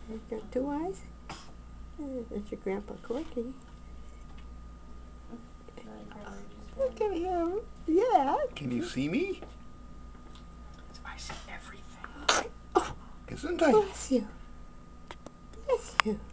You've got two eyes. That's your Grandpa Corky. Look at him. Yeah. Can you see me? I see everything. Isn't I? Bless you. Bless you.